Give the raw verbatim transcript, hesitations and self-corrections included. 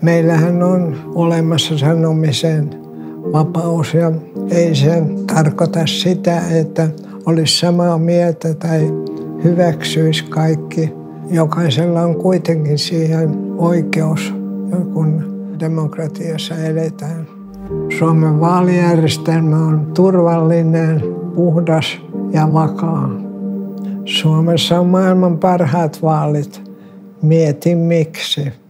Meillähän on olemassa sanomisen vapaus ja ei se tarkoita sitä, että olisi samaa mieltä tai hyväksyisi kaikki. Jokaisella on kuitenkin siihen oikeus, kun demokratiassa eletään. Suomen vaalijärjestelmä on turvallinen, puhdas ja vakaa. Suomessa on maailman parhaat vaalit. Mieti miksi.